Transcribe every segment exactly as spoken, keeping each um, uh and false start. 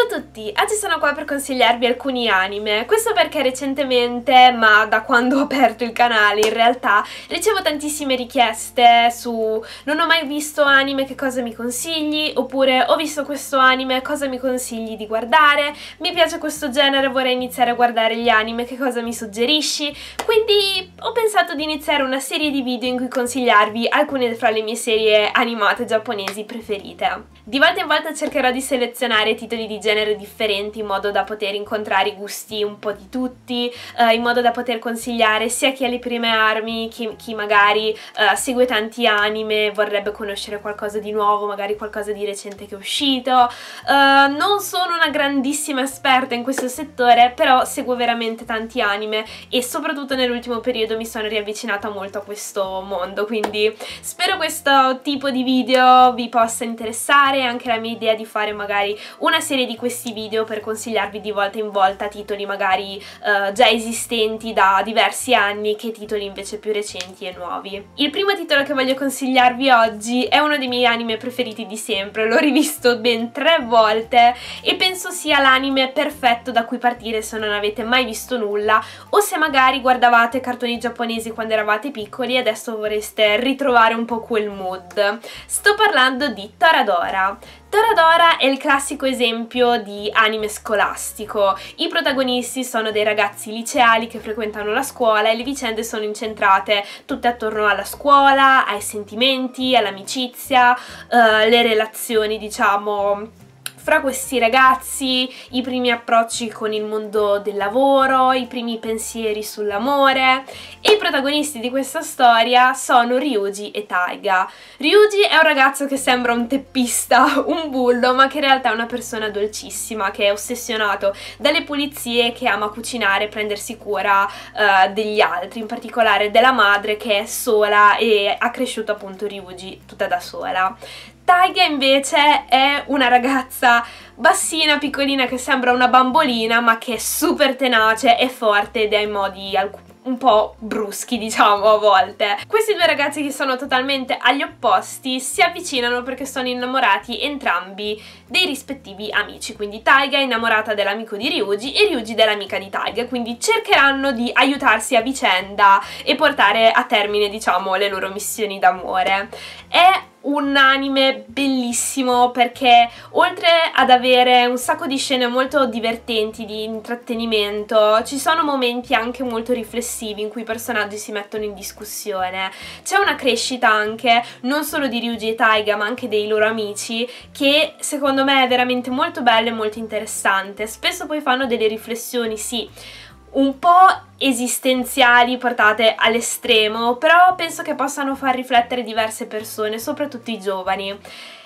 Ciao a tutti, oggi sono qua per consigliarvi alcuni anime. Questo perché recentemente, ma da quando ho aperto il canale in realtà, ricevo tantissime richieste su non ho mai visto anime, che cosa mi consigli? Oppure ho visto questo anime, cosa mi consigli di guardare? Mi piace questo genere, vorrei iniziare a guardare gli anime, che cosa mi suggerisci? Quindi ho pensato di iniziare una serie di video in cui consigliarvi alcune fra le mie serie animate giapponesi preferite. Di volta in volta cercherò di selezionare titoli di genere differenti in modo da poter incontrare i gusti un po' di tutti, eh, in modo da poter consigliare sia chi ha le prime armi, chi, chi magari eh, segue tanti anime, vorrebbe conoscere qualcosa di nuovo, magari qualcosa di recente che è uscito. Eh, non sono una grandissima esperta in questo settore, però seguo veramente tanti anime e soprattutto nell'ultimo periodo mi sono riavvicinata molto a questo mondo, quindi spero questo tipo di video vi possa interessare. Anche la mia idea di fare magari una serie di questi video per consigliarvi di volta in volta titoli magari uh, già esistenti da diversi anni che titoli invece più recenti e nuovi. Il primo titolo che voglio consigliarvi oggi è uno dei miei anime preferiti di sempre, l'ho rivisto ben tre volte e penso sia l'anime perfetto da cui partire se non avete mai visto nulla o se magari guardavate cartoni giapponesi quando eravate piccoli e adesso vorreste ritrovare un po' quel mood. Sto parlando di Toradora. Toradora è il classico esempio di anime scolastico. I protagonisti sono dei ragazzi liceali che frequentano la scuola e le vicende sono incentrate tutte attorno alla scuola, ai sentimenti, all'amicizia, eh, le relazioni, diciamo, fra questi ragazzi, i primi approcci con il mondo del lavoro, i primi pensieri sull'amore, e i protagonisti di questa storia sono Ryuji e Taiga. Ryuji è un ragazzo che sembra un teppista, un bullo, ma che in realtà è una persona dolcissima, che è ossessionato dalle pulizie, che ama cucinare e prendersi cura uh, degli altri, in particolare della madre che è sola e ha cresciuto appunto Ryuji tutta da sola. Taiga invece è una ragazza bassina, piccolina, che sembra una bambolina ma che è super tenace e forte ed ha i modi un po' bruschi, diciamo, a volte. Questi due ragazzi, che sono totalmente agli opposti, si avvicinano perché sono innamorati entrambi dei rispettivi amici, quindi Taiga è innamorata dell'amico di Ryuji e Ryuji dell'amica di Taiga, quindi cercheranno di aiutarsi a vicenda e portare a termine, diciamo, le loro missioni d'amore. È un anime bellissimo perché oltre ad avere un sacco di scene molto divertenti, di intrattenimento, ci sono momenti anche molto riflessivi in cui i personaggi si mettono in discussione. C'è una crescita anche non solo di Ryuji e Taiga ma anche dei loro amici, che secondo me è veramente molto bello e molto interessante. Spesso poi fanno delle riflessioni, sì, un po' esistenziali portate all'estremo, però penso che possano far riflettere diverse persone, soprattutto i giovani.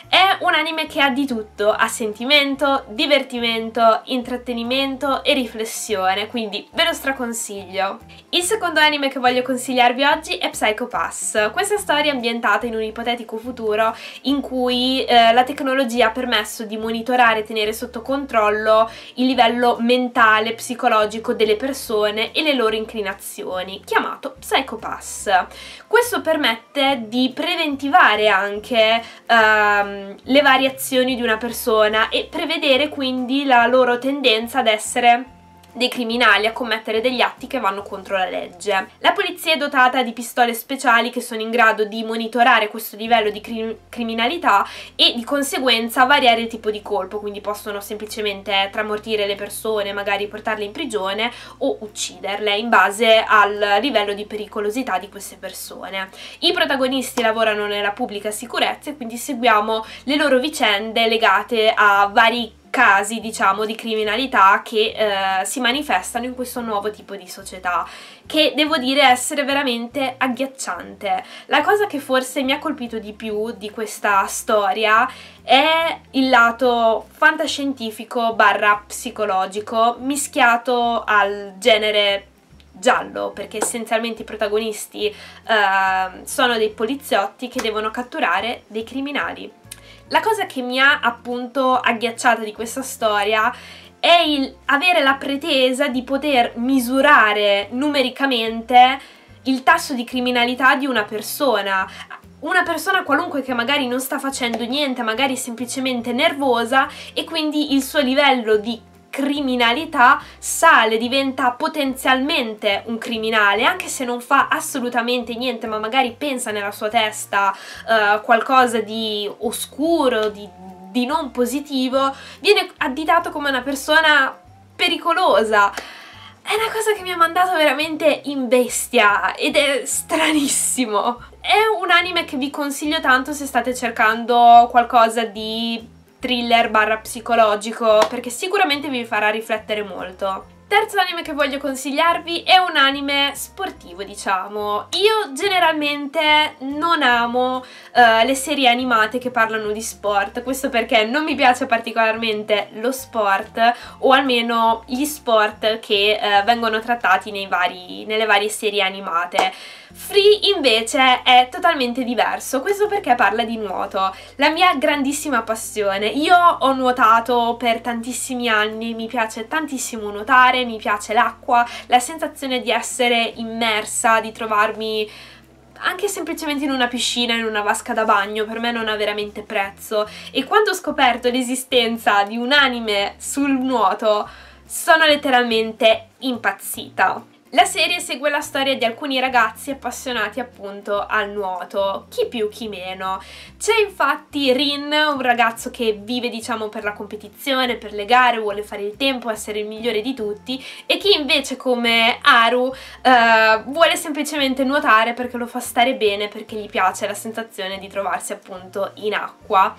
È un anime che ha di tutto, ha sentimento, divertimento, intrattenimento e riflessione, quindi ve lo straconsiglio. Il secondo anime che voglio consigliarvi oggi è Psycho Pass. Questa storia è ambientata in un ipotetico futuro in cui eh, la tecnologia ha permesso di monitorare e tenere sotto controllo il livello mentale, psicologico delle persone e le loro inclinazioni, chiamato Psycho Pass. Questo permette di preventivare anche ehm, le variazioni di una persona e prevedere quindi la loro tendenza ad essere dei criminali, a commettere degli atti che vanno contro la legge. La polizia è dotata di pistole speciali che sono in grado di monitorare questo livello di crim criminalità e di conseguenza variare il tipo di colpo, quindi possono semplicemente tramortire le persone, magari portarle in prigione o ucciderle in base al livello di pericolosità di queste persone. I protagonisti lavorano nella pubblica sicurezza e quindi seguiamo le loro vicende legate a vari casi, diciamo, di criminalità che eh, si manifestano in questo nuovo tipo di società, che devo dire essere veramente agghiacciante. La cosa che forse mi ha colpito di più di questa storia è il lato fantascientifico barra psicologico mischiato al genere giallo, perché essenzialmente i protagonisti eh, sono dei poliziotti che devono catturare dei criminali. La cosa che mi ha appunto agghiacciata di questa storia è il avere la pretesa di poter misurare numericamente il tasso di criminalità di una persona. una persona qualunque che magari non sta facendo niente, magari semplicemente nervosa, e quindi il suo livello di criminalità sale, diventa potenzialmente un criminale, anche se non fa assolutamente niente, ma magari pensa nella sua testa uh, qualcosa di oscuro, di, di non positivo, viene additato come una persona pericolosa. È una cosa che mi ha mandato veramente in bestia ed è stranissimo. È un anime che vi consiglio tanto se state cercando qualcosa di thriller barra psicologico, perché sicuramente vi farà riflettere molto. Terzo anime che voglio consigliarvi è un anime sportivo, diciamo. Io generalmente non amo uh, le serie animate che parlano di sport, questo perché non mi piace particolarmente lo sport, o almeno gli sport che uh, vengono trattati nei vari, nelle varie serie animate. Free invece è totalmente diverso, questo perché parla di nuoto, la mia grandissima passione. Io ho nuotato per tantissimi anni, mi piace tantissimo nuotare, mi piace l'acqua, la sensazione di essere immersa, di trovarmi anche semplicemente in una piscina, in una vasca da bagno, per me non ha veramente prezzo. E quando ho scoperto l'esistenza di un anime sul nuoto sono letteralmente impazzita. La serie segue la storia di alcuni ragazzi appassionati appunto al nuoto, chi più chi meno. C'è infatti Rin, un ragazzo che vive diciamo per la competizione, per le gare, vuole fare il tempo, essere il migliore di tutti, e chi invece come Haru eh, vuole semplicemente nuotare perché lo fa stare bene, perché gli piace la sensazione di trovarsi appunto in acqua.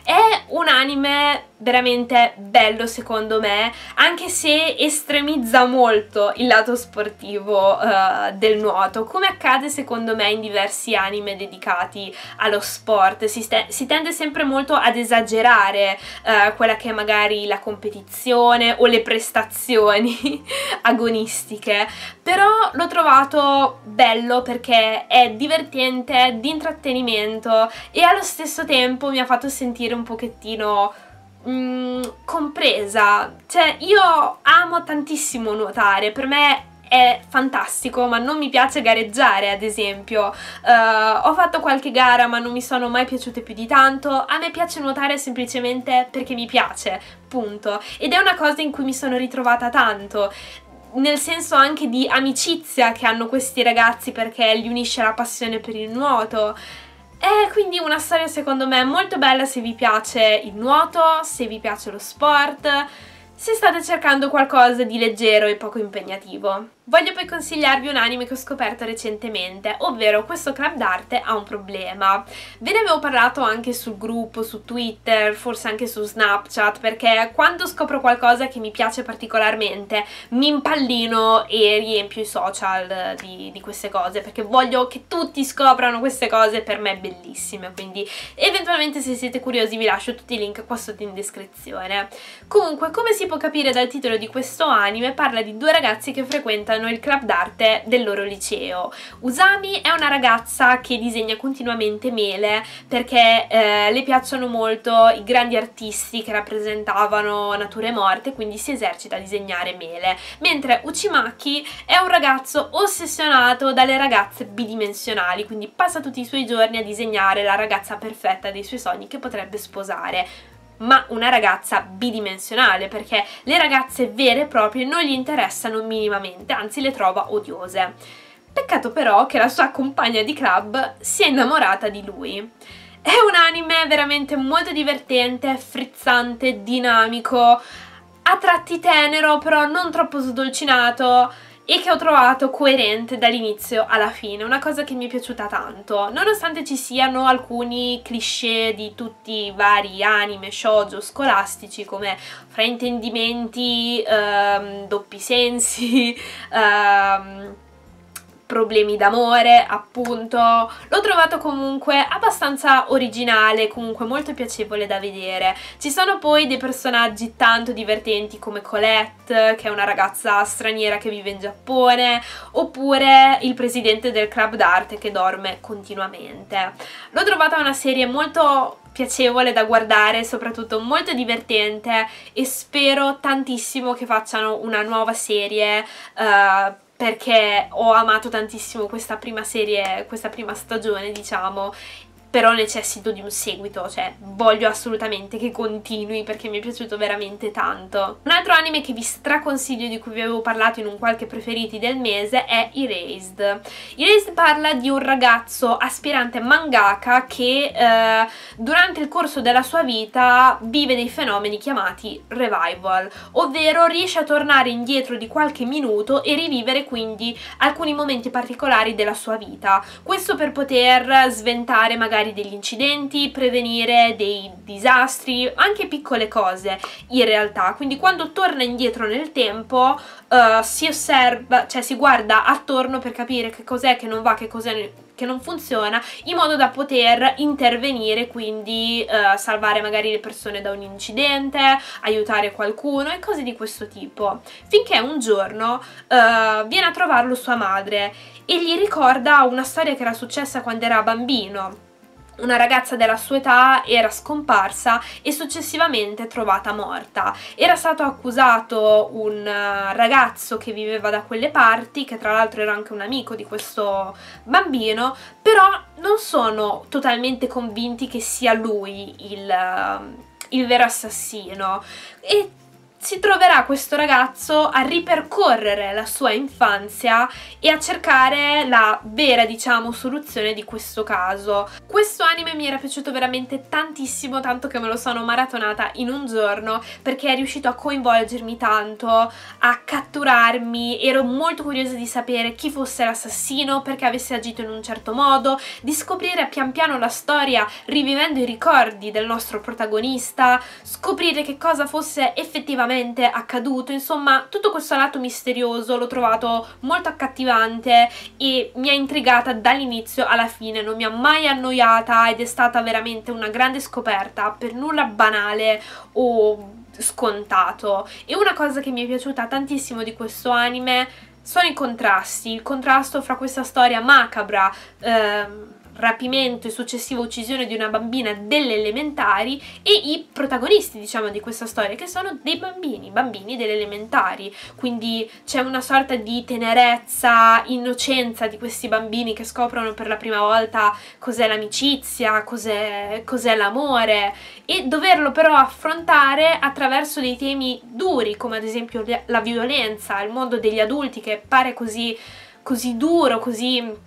È un anime veramente bello secondo me, anche se estremizza molto il lato sportivo uh, del nuoto, come accade secondo me in diversi anime dedicati allo sport. Si, si tende sempre molto ad esagerare uh, quella che è magari la competizione o le prestazioni agonistiche, però l'ho trovato bello perché è divertente, di intrattenimento, e allo stesso tempo mi ha fatto sentire un pochettino mm, compresa. Cioè, io amo tantissimo nuotare, per me è fantastico, ma non mi piace gareggiare, ad esempio. Uh, ho fatto qualche gara ma non mi sono mai piaciute più di tanto. A me piace nuotare semplicemente perché mi piace, punto. Ed è una cosa in cui mi sono ritrovata tanto, nel senso anche di amicizia che hanno questi ragazzi, perché li unisce la passione per il nuoto. È quindi una storia secondo me molto bella se vi piace il nuoto, se vi piace lo sport, se state cercando qualcosa di leggero e poco impegnativo. Voglio poi consigliarvi un anime che ho scoperto recentemente, ovvero questo club d'arte ha un problema. Ve ne avevo parlato anche sul gruppo, su Twitter, forse anche su Snapchat, perché quando scopro qualcosa che mi piace particolarmente mi impallino e riempio i social di, di queste cose, perché voglio che tutti scoprano queste cose per me bellissime. Quindi eventualmente, se siete curiosi, vi lascio tutti i link qua sotto in descrizione. Comunque, come si può capire dal titolo di questo anime, parla di due ragazzi che frequentano il club d'arte del loro liceo. Usami è una ragazza che disegna continuamente mele perché eh, le piacciono molto i grandi artisti che rappresentavano nature morte, quindi si esercita a disegnare mele, mentre Uchimaki è un ragazzo ossessionato dalle ragazze bidimensionali, quindi passa tutti i suoi giorni a disegnare la ragazza perfetta dei suoi sogni che potrebbe sposare. Ma una ragazza bidimensionale, perché le ragazze vere e proprie non gli interessano minimamente, anzi le trova odiose. Peccato però che la sua compagna di club sia innamorata di lui. È un anime veramente molto divertente, frizzante, dinamico, a tratti tenero, però non troppo sdolcinato, e che ho trovato coerente dall'inizio alla fine, una cosa che mi è piaciuta tanto, nonostante ci siano alcuni cliché di tutti i vari anime shoujo scolastici, come fraintendimenti, ehm, doppi sensi, ehm, problemi d'amore, appunto. L'ho trovato comunque abbastanza originale, comunque molto piacevole da vedere. Ci sono poi dei personaggi tanto divertenti come Colette, che è una ragazza straniera che vive in Giappone, oppure il presidente del club d'arte che dorme continuamente. L'ho trovata una serie molto piacevole da guardare, soprattutto molto divertente, e spero tantissimo che facciano una nuova serie, uh, perché ho amato tantissimo questa prima serie, questa prima stagione, diciamo, però necessito di un seguito, cioè voglio assolutamente che continui perché mi è piaciuto veramente tanto. Un altro anime che vi straconsiglio, di cui vi avevo parlato in un qualche preferiti del mese, è Erased. Erased parla di un ragazzo aspirante mangaka che eh, durante il corso della sua vita vive dei fenomeni chiamati revival, ovvero riesce a tornare indietro di qualche minuto e rivivere quindi alcuni momenti particolari della sua vita. Questo per poter sventare magari degli incidenti, prevenire dei disastri, anche piccole cose in realtà. Quindi quando torna indietro nel tempo uh, si osserva, cioè si guarda attorno per capire che cos'è che non va, che cos'è che non funziona, in modo da poter intervenire, quindi uh, salvare magari le persone da un incidente, aiutare qualcuno e cose di questo tipo, finché un giorno uh, viene a trovarlo sua madre e gli ricorda una storia che era successa quando era bambino. Una ragazza della sua età era scomparsa e successivamente trovata morta. Era stato accusato un ragazzo che viveva da quelle parti, che tra l'altro era anche un amico di questo bambino, però non sono totalmente convinti che sia lui il, il vero assassino. E si troverà questo ragazzo a ripercorrere la sua infanzia e a cercare la vera, diciamo, soluzione di questo caso. Questo anime mi era piaciuto veramente tantissimo, tanto che me lo sono maratonata in un giorno, perché è riuscito a coinvolgermi tanto, a catturarmi. Ero molto curiosa di sapere chi fosse l'assassino, perché avesse agito in un certo modo, di scoprire pian piano la storia rivivendo i ricordi del nostro protagonista, scoprire che cosa fosse effettivamente accaduto. Insomma, tutto questo lato misterioso l'ho trovato molto accattivante e mi ha intrigata dall'inizio alla fine, non mi ha mai annoiata ed è stata veramente una grande scoperta, per nulla banale o scontato. E una cosa che mi è piaciuta tantissimo di questo anime sono i contrasti, il contrasto fra questa storia macabra, ehm, rapimento e successiva uccisione di una bambina delle elementari, e i protagonisti, diciamo, di questa storia, che sono dei bambini, bambini delle elementari. Quindi c'è una sorta di tenerezza, innocenza di questi bambini che scoprono per la prima volta cos'è l'amicizia, cos'è cos'è l'amore, e doverlo però affrontare attraverso dei temi duri, come ad esempio la violenza, il mondo degli adulti che pare così, così duro, così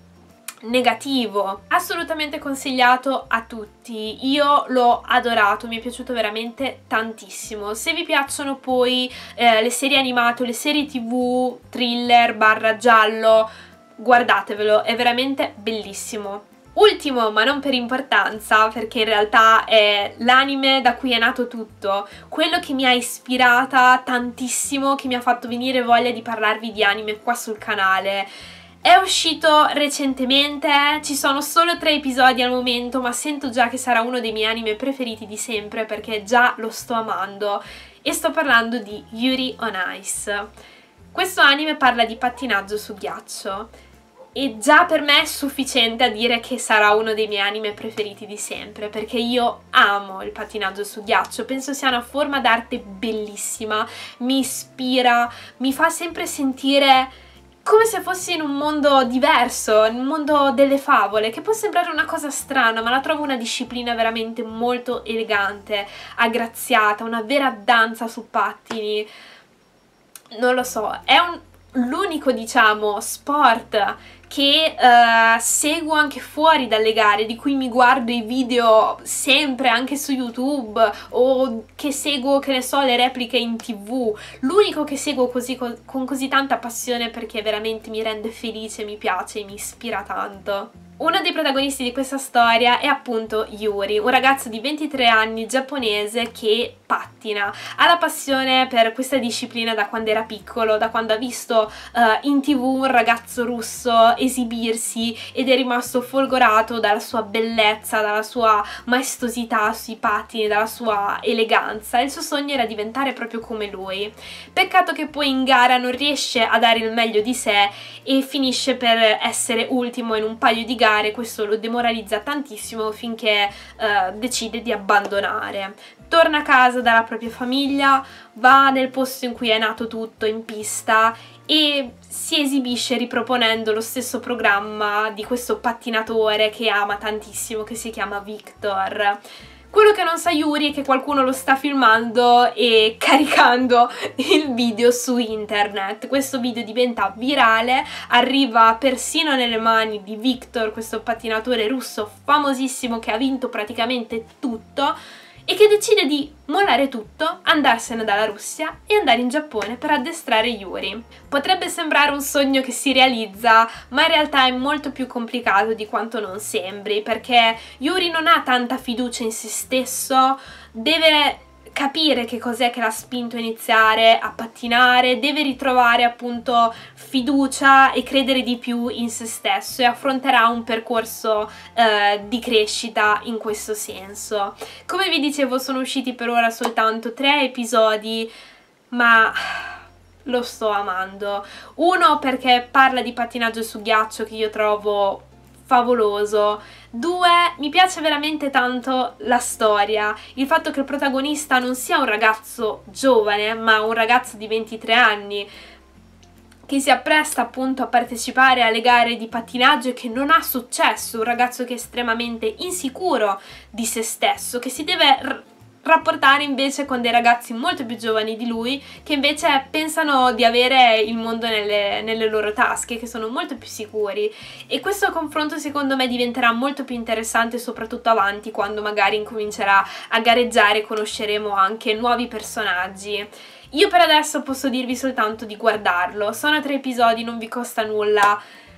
negativo. Assolutamente consigliato a tutti, io l'ho adorato, mi è piaciuto veramente tantissimo. Se vi piacciono poi eh, le serie animate o le serie tv thriller barra giallo, guardatevelo, è veramente bellissimo. Ultimo, ma non per importanza, perché in realtà è l'anime da cui è nato tutto, quello che mi ha ispirata tantissimo, che mi ha fatto venire voglia di parlarvi di anime qua sul canale. È uscito recentemente, ci sono solo tre episodi al momento, ma sento già che sarà uno dei miei anime preferiti di sempre, perché già lo sto amando, e sto parlando di Yuri on Ice. Questo anime parla di pattinaggio su ghiaccio e già per me è sufficiente a dire che sarà uno dei miei anime preferiti di sempre, perché io amo il pattinaggio su ghiaccio, penso sia una forma d'arte bellissima, mi ispira, mi fa sempre sentire come se fossi in un mondo diverso, in un mondo delle favole, che può sembrare una cosa strana, ma la trovo una disciplina veramente molto elegante, aggraziata, una vera danza su pattini. Non lo so, è un l'unico, diciamo, sport che uh, seguo anche fuori dalle gare, di cui mi guardo i video sempre anche su YouTube, o che seguo, che ne so, le repliche in tv. L'unico che seguo così, con, con così tanta passione, perché veramente mi rende felice, mi piace, mi ispira tanto. Uno dei protagonisti di questa storia è appunto Yuri, un ragazzo di ventitré anni giapponese che pattina. Ha la passione per questa disciplina da quando era piccolo, da quando ha visto uh, in tv un ragazzo russo esibirsi ed è rimasto folgorato dalla sua bellezza, dalla sua maestosità sui pattini, dalla sua eleganza. Il suo sogno era diventare proprio come lui. Peccato che poi in gara non riesce a dare il meglio di sé e finisce per essere ultimo in un paio di gare. Questo lo demoralizza tantissimo finché uh, decide di abbandonare. Torna a casa dalla propria famiglia, va nel posto in cui è nato tutto, in pista, e si esibisce riproponendo lo stesso programma di questo pattinatore che ama tantissimo, che si chiama Victor. Quello che non sa Yuri è che qualcuno lo sta filmando e caricando il video su internet. Questo video diventa virale, arriva persino nelle mani di Victor, questo pattinatore russo famosissimo che ha vinto praticamente tutto e che decide di mollare tutto, andarsene dalla Russia e andare in Giappone per addestrare Yuri. Potrebbe sembrare un sogno che si realizza, ma in realtà è molto più complicato di quanto non sembri, perché Yuri non ha tanta fiducia in se stesso, deve capire che cos'è che l'ha spinto a iniziare a pattinare, deve ritrovare appunto fiducia e credere di più in se stesso e affronterà un percorso eh, di crescita in questo senso. Come vi dicevo, sono usciti per ora soltanto tre episodi, ma lo sto amando. Uno perché parla di pattinaggio su ghiaccio, che io trovo favoloso. Due, mi piace veramente tanto la storia, il fatto che il protagonista non sia un ragazzo giovane, ma un ragazzo di ventitré anni che si appresta appunto a partecipare alle gare di pattinaggio e che non ha successo, un ragazzo che è estremamente insicuro di se stesso, che si deve rapportare invece con dei ragazzi molto più giovani di lui che invece pensano di avere il mondo nelle, nelle loro tasche, che sono molto più sicuri, e questo confronto secondo me diventerà molto più interessante soprattutto avanti, quando magari incomincerà a gareggiare e conosceremo anche nuovi personaggi. Io per adesso posso dirvi soltanto di guardarlo, sono tre episodi, non vi costa nulla.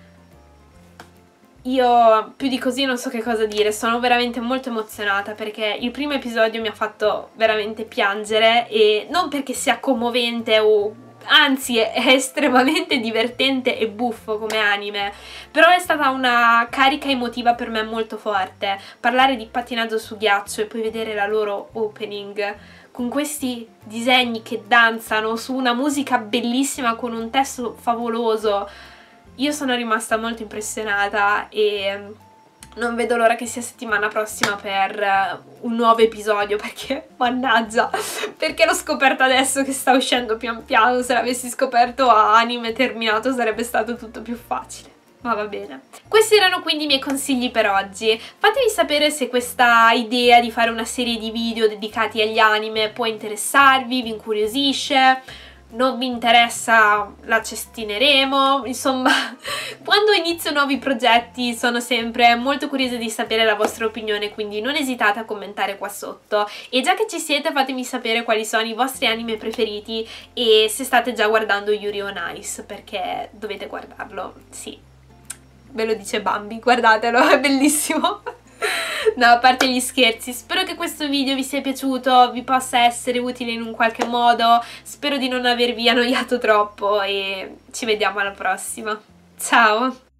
Io più di così non so che cosa dire, sono veramente molto emozionata perché il primo episodio mi ha fatto veramente piangere, e non perché sia commovente o anzi è, è estremamente divertente e buffo come anime, però è stata una carica emotiva per me molto forte. Parlare di pattinaggio su ghiaccio e poi vedere la loro opening con questi disegni che danzano su una musica bellissima con un testo favoloso, io sono rimasta molto impressionata e non vedo l'ora che sia settimana prossima per un nuovo episodio, perché mannaggia, perché l'ho scoperto adesso che sta uscendo pian piano. Se l'avessi scoperto a anime terminato sarebbe stato tutto più facile, ma va bene. Questi erano quindi i miei consigli per oggi. Fatemi sapere se questa idea di fare una serie di video dedicati agli anime può interessarvi, vi incuriosisce. Non vi interessa, la cestineremo. Insomma, quando inizio nuovi progetti sono sempre molto curiosa di sapere la vostra opinione, quindi non esitate a commentare qua sotto. E già che ci siete, fatemi sapere quali sono i vostri anime preferiti e se state già guardando Yuri on Ice, perché dovete guardarlo, sì, ve lo dice Bambi, guardatelo, è bellissimo. No, a parte gli scherzi, spero che questo video vi sia piaciuto, vi possa essere utile in un qualche modo, spero di non avervi annoiato troppo e ci vediamo alla prossima. Ciao!